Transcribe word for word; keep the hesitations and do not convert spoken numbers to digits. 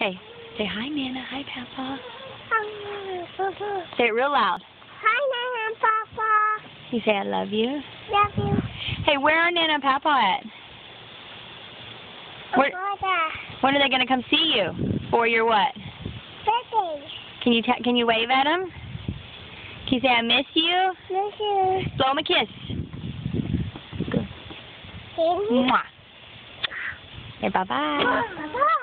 Okay. Say hi, Nana. Hi, Papa. Hi, Papa. Say it real loud. Hi, Nana and Papa. You say I love you. Love you. Hey, where are Nana and Papa at? Where, when are they going to come see you? For your what? Birthday. Can you t can you wave at them? Can you say I miss you? Miss you. Blow them a kiss. Mwah. Mwah. Okay, bye-bye. Bye-bye.